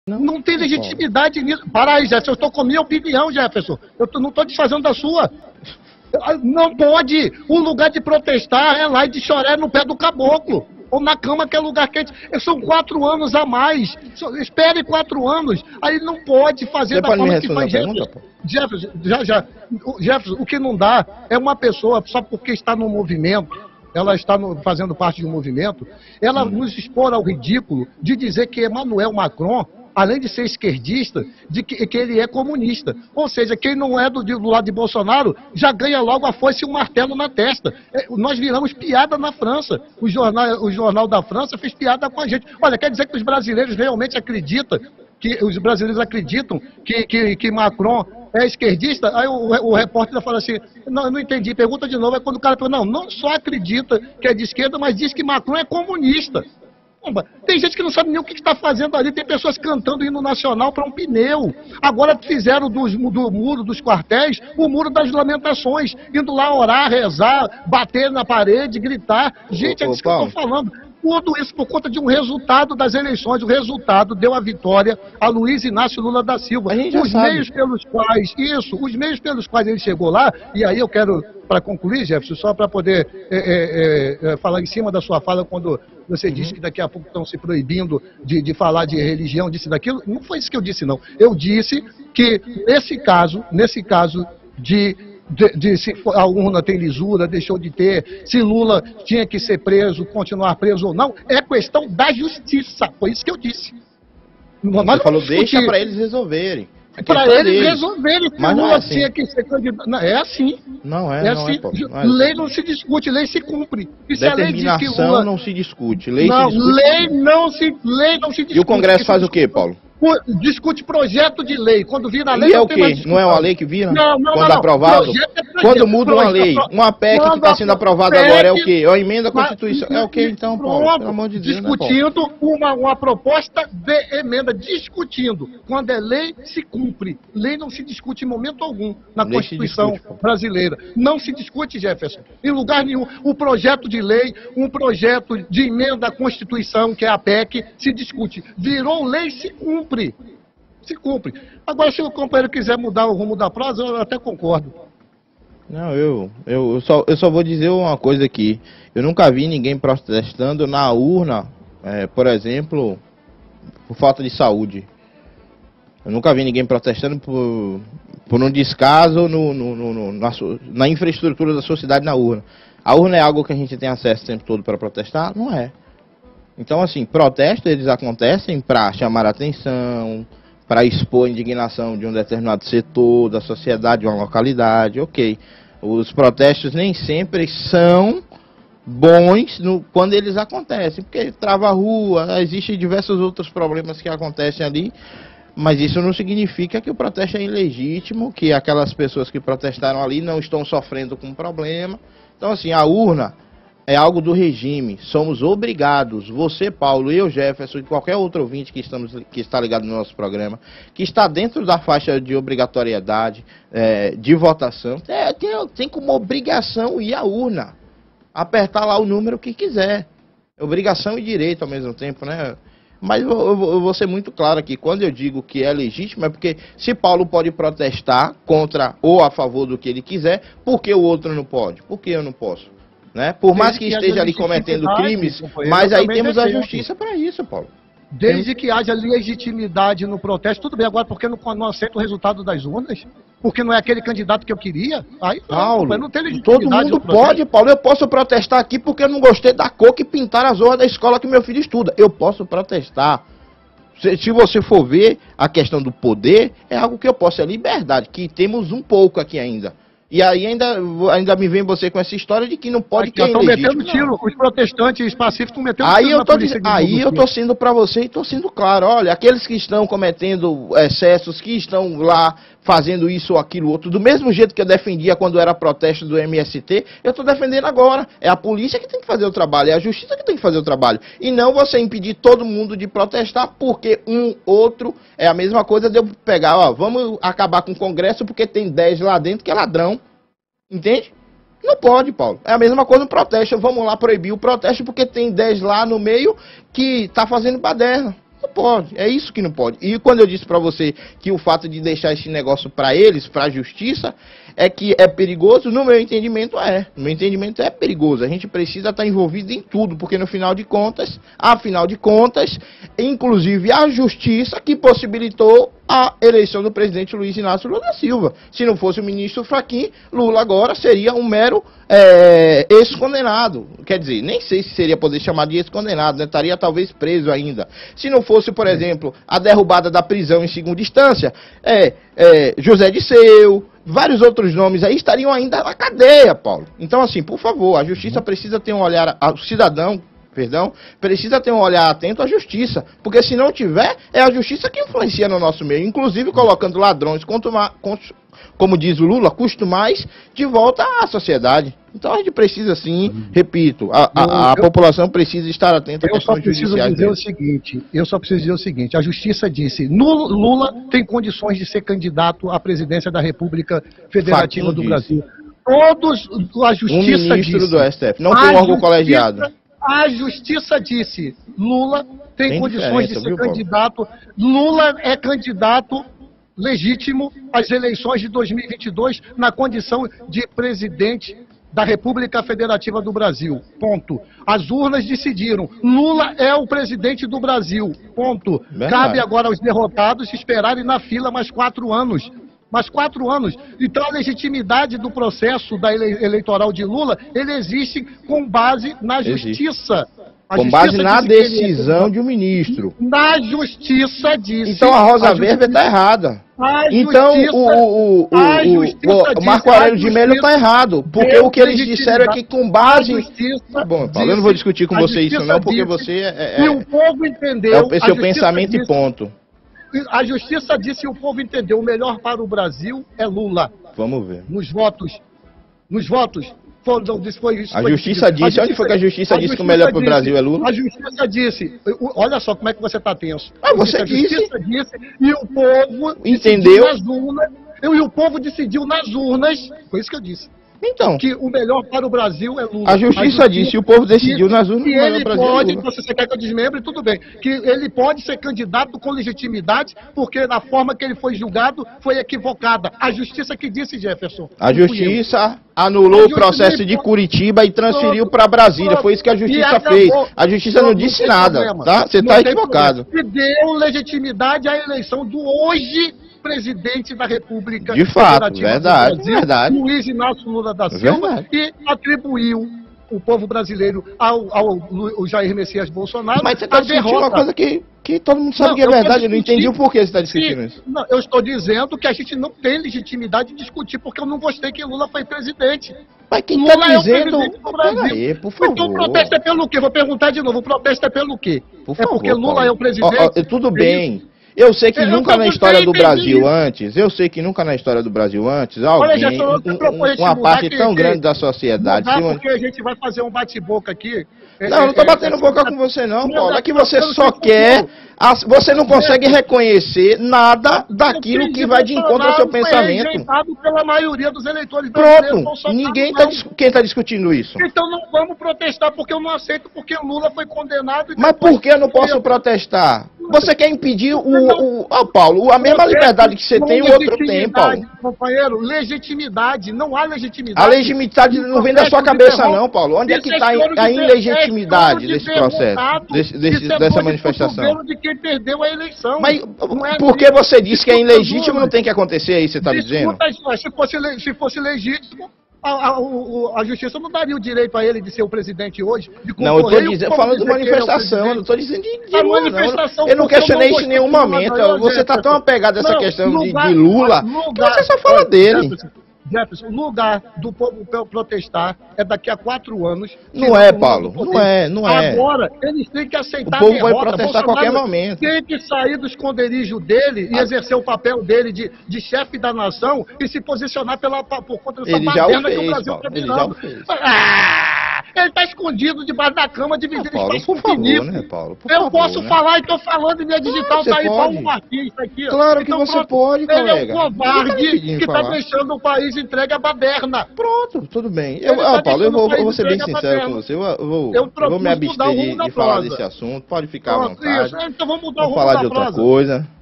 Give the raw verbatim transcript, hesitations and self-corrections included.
Não, não tem legitimidade nisso. Para aí, Jefferson, eu estou com a minha opinião, Jefferson. Eu tô, não estou desfazendo da sua. Não pode. O lugar de protestar é lá e de chorar no pé do caboclo. Ou na cama, que é lugar quente. São quatro anos a mais. Espere quatro anos. Aí não pode fazer Você da pode forma me que responder faz. a pergunta, pô? Jefferson, já, já. Jefferson, o que não dá é uma pessoa, só porque está no movimento, ela está no, fazendo parte de um movimento, ela hum. nos expor ao ridículo de dizer que Emmanuel Macron, além de ser esquerdista, de que, que ele é comunista. Ou seja, quem não é do, do lado de Bolsonaro já ganha logo a foice e um martelo na testa. É, nós viramos piada na França. O jornal, o jornal da França fez piada com a gente. Olha, quer dizer que os brasileiros realmente acreditam, que os brasileiros acreditam que, que, que Macron é esquerdista? Aí o, o repórter fala assim, não, eu não entendi, pergunta de novo. É quando o cara fala, não, não só acredita que é de esquerda, mas diz que Macron é comunista. Tem gente que não sabe nem o que está fazendo ali, tem pessoas cantando hino nacional para um pneu. Agora fizeram dos, do muro dos quartéis o muro das lamentações, indo lá orar, rezar, bater na parede, gritar. Gente, é disso que eu estou falando. Tudo isso por conta de um resultado das eleições. O resultado deu a vitória a Luiz Inácio Lula da Silva. Os meios pelos quais, isso, os meios pelos quais ele chegou lá, e aí eu quero, para concluir, Jefferson, só para poder é, é, é, falar em cima da sua fala, quando você uhum. disse que daqui a pouco estão se proibindo de, de falar de religião, disse daquilo. Não foi isso que eu disse, não. Eu disse que, nesse caso, nesse caso de... De, de se a urna tem lisura, deixou de ter, se Lula tinha que ser preso, continuar preso ou não, é questão da justiça. Foi isso que eu disse. Você Mas falou, deixa para eles resolverem. Para eles deles. resolverem que Mas Lula não é assim. tinha que ser candidato. Não, é assim. Não é, é não assim. é, pô, não é lei assim. não se discute, lei se cumpre. E se a lei diz que Lula... não se discute. Lei não, se discute. Lei não se, lei não se discute. E o Congresso faz o quê, Paulo? Discute projeto de lei. Quando vira a lei, e é não o quê? Não é uma lei que vira? Não, não, Quando não, aprovado? É Quando muda uma lei, uma P E C que está sendo aprovada P E C, agora é o quê? É uma emenda à Constituição. É o quê, então, Paulo? Pronto, Pelo amor de Deus, discutindo né, uma, uma proposta de emenda, discutindo. Quando é lei, se cumpre. Lei não se discute em momento algum na lei Constituição discute, brasileira. Não se discute, Jefferson, em lugar nenhum. O projeto de lei, um projeto de emenda à Constituição, que é a P E C, se discute. Virou lei, se cumpre. Se cumpre. Agora, se o companheiro quiser mudar o rumo da prosa, eu até concordo. Não, eu, eu, eu, só, eu só vou dizer uma coisa aqui. Eu nunca vi ninguém protestando na urna, é, por exemplo, por falta de saúde. Eu nunca vi ninguém protestando por, por um descaso no, no, no, no, na, na infraestrutura da sociedade na urna. A urna é algo que a gente tem acesso o tempo todo para protestar? Não é. Então, assim, protestos eles acontecem para chamar a atenção, para expor a indignação de um determinado setor da sociedade, de uma localidade, ok. Os protestos nem sempre são bons no, quando eles acontecem, porque trava a rua, existem diversos outros problemas que acontecem ali, mas isso não significa que o protesto é ilegítimo, que aquelas pessoas que protestaram ali não estão sofrendo com problema. Então, assim, a urna é algo do regime, somos obrigados, você, Paulo, eu, Jefferson e qualquer outro ouvinte que, estamos, que está ligado no nosso programa, que está dentro da faixa de obrigatoriedade, é, de votação, é, tem, tem como obrigação ir à urna, apertar lá o número que quiser, obrigação e direito ao mesmo tempo, né? Mas eu, eu, eu vou ser muito claro aqui, quando eu digo que é legítimo, é porque se Paulo pode protestar contra ou a favor do que ele quiser, por que o outro não pode? Por que eu não posso? Né? Por mais que, que esteja ali cometendo crimes, mas aí temos a justiça para isso, Paulo. Desde que haja legitimidade no protesto, tudo bem. Agora, por que não, não aceita o resultado das urnas? Porque não é aquele candidato que eu queria? Aí, Paulo, não, não tem legitimidade. Todo mundo pode, Paulo. Eu posso protestar aqui porque eu não gostei da cor que pintaram as horas da escola que meu filho estuda. Eu posso protestar. Se, se você for ver a questão do poder, é algo que eu posso. É liberdade, que temos um pouco aqui ainda. E aí ainda, ainda me vem você com essa história de que não pode ter estão metendo tiro, os protestantes pacíficos estão metendo aí tiro eu tô diz... Aí eu tô sendo para você e tô sendo claro, olha, aqueles que estão cometendo excessos, que estão lá fazendo isso ou aquilo outro, do mesmo jeito que eu defendia quando era protesto do M S T, eu tô defendendo agora. É a polícia que tem que fazer o trabalho, é a justiça que tem que fazer o trabalho. E não você impedir todo mundo de protestar, porque um, outro, é a mesma coisa de eu pegar, ó, vamos acabar com o Congresso porque tem dez lá dentro que é ladrão. Entende? Não pode, Paulo. É a mesma coisa no protesto. Vamos lá proibir o protesto porque tem dez lá no meio que tá fazendo baderna. Não pode, é isso que não pode. E quando eu disse para você que o fato de deixar esse negócio para eles, para a justiça, é que é perigoso, no meu entendimento é. No meu entendimento é perigoso. A gente precisa estar envolvido em tudo, porque no final de contas, afinal de contas, inclusive a justiça que possibilitou a eleição do presidente Luiz Inácio Lula da Silva. Se não fosse o ministro Fachin, Lula agora seria um mero é, ex-condenado. Quer dizer, nem sei se seria poder chamar de ex-condenado, né? Estaria talvez preso ainda. Se não fosse, por exemplo, a derrubada da prisão em segunda instância, é, é, José Disseu, vários outros nomes aí estariam ainda na cadeia, Paulo. Então, assim, por favor, a justiça precisa ter um olhar, o cidadão, perdão, precisa ter um olhar atento à justiça, porque se não tiver, é a justiça que influencia no nosso meio, inclusive colocando ladrões, quanto mais, como diz o Lula, custo mais, de volta à sociedade. Então a gente precisa sim, repito, a, a, a eu, população precisa estar atenta à questão judicial. Eu só preciso dizer o seguinte, eu só preciso dizer o seguinte, a justiça disse, Lula tem condições de ser candidato à presidência da República Federativa Fachin do diz. Brasil. Todos, a justiça um ministro disse, do S T F, não tem um órgão colegiado. A justiça disse, Lula tem, tem condições de ser viu, candidato, Paulo? Lula é candidato legítimo às eleições de dois mil e vinte e dois na condição de presidente da República Federativa do Brasil, ponto. As urnas decidiram, Lula é o presidente do Brasil, ponto. Verdade. Cabe agora aos derrotados esperarem na fila mais quatro anos. Mais quatro anos. Então a legitimidade do processo da ele eleitoral de Lula, ele existe com base na justiça. A com justiça base na decisão de um ministro. Na justiça disse. Então a Rosa Weber está errada. Então o, o, o, o, o Marco Aurélio de Mello está errado. Porque o que eles disseram é que com base... Tá bom, Paulo, eu não vou discutir com você isso não, porque você é... é, e o povo entendeu... É o seu pensamento e ponto. A justiça disse e o povo entendeu, o melhor para o Brasil é Lula. Vamos ver. Nos votos, nos votos, foi, foi, isso a justiça disse, a justiça, onde foi que a justiça a disse justiça que o melhor para o Brasil é Lula? A justiça disse, olha só como é que você está tenso. Ah, você a disse. justiça disse e o povo entendeu nas urnas, e o povo decidiu nas urnas, foi isso que eu disse. Então, que o melhor para o Brasil é Lula. A justiça, a justiça disse, e o povo decidiu nas urnas. Que ele pode, se você quer que eu desmembre, tudo bem. Que ele pode ser candidato com legitimidade, porque a forma que ele foi julgado foi equivocada. A justiça que disse, Jefferson. A justiça anulou o processo de Curitiba e transferiu para Brasília. Foi isso que a justiça fez. A justiça não disse nada, tá? Você está equivocado. E deu legitimidade à eleição do hoje presidente da República de fato, verdade, Brasil, verdade. Luiz Inácio Lula da Silva, verdade. E atribuiu o povo brasileiro ao, ao, ao Jair Messias Bolsonaro. Mas você está discutindo uma coisa que, que todo mundo sabe não, que é verdade, eu não entendi o porquê você está discutindo isso. Não, eu estou dizendo que a gente não tem legitimidade de discutir, porque eu não gostei que Lula foi presidente. Mas quem está dizendo... É o do Brasil. Aí, por favor. Então o protesto é pelo quê? Vou perguntar de novo, o protesto é pelo quê? Por é favor, porque Lula Paulo. é o presidente? Ó, ó, tudo bem. Eu sei que eu nunca na história do Brasil antes, eu sei que nunca na história do Brasil antes, alguém, Olha, já um, uma parte que, tão grande da sociedade... Mudar porque a gente vai fazer um bate-boca aqui... Não, eu não estou batendo boca com você não, Paulo. É que você só quer... Você não consegue reconhecer nada daquilo que vai de encontro ao seu pensamento. Pela maioria dos eleitores Pronto, ninguém tá, quem está discutindo isso? Então não vamos protestar porque eu não aceito, porque Lula foi condenado... Mas por que eu não posso protestar? Você quer impedir o... o oh, Paulo, a mesma liberdade que você tem, o outro tem, Paulo. Companheiro, legitimidade, não há legitimidade. A legitimidade não vem da sua cabeça não, Paulo. Onde é que está a ilegitimidade desse processo, desse, desse, dessa manifestação? De quem perdeu a eleição. Mas é porque você disse que é ilegítimo, não tem que acontecer aí, você está dizendo? Se fosse, se fosse legítimo, a, a, a justiça não daria o direito a ele de ser o presidente hoje. De não, eu estou dizendo, falando de manifestação, eu não estou dizendo de, de Lula, não. Eu não questionei isso em nenhum momento. Você está tão apegado a essa não, questão lugar, de, de Lula, lugar, que você só fala dele. Jefferson, Jefferson, o lugar do povo protestar é daqui a quatro anos. Não é, Paulo, não é, não é. Agora, eles têm que aceitar o povo a derrota. Vai protestar a qualquer momento. Tem que sair do esconderijo dele e ah. exercer o papel dele de, de chefe da nação e se posicionar pela, por conta dessa baderna que o Brasil está virando. Ah, Ele está escondido debaixo da cama, dividindo Ah, Paulo, espaço por com favor, pinico. né, Paulo? Por Eu favor, posso né? falar e estou falando, e minha digital Claro que tá você aí, pode. Paulo Martins, tá aqui. ó. Claro que Então, você pronto, pode, ele é um colega. Ninguém tá covarde lhe pedindo que está falar. deixando o país entregue à baderna. Pronto, tudo bem. Ele Eu, tá ah, Paulo, eu deixando vou, o país eu vou ser bem entregue à sincero com baderna. você. Eu, eu vou, Eu eu vou me propus mudar abster o de, rumo da de falar prosa. desse assunto. Pode ficar à Pronto, vontade. isso. Então vamos mudar o Vamos rumo falar da de outra prosa. coisa.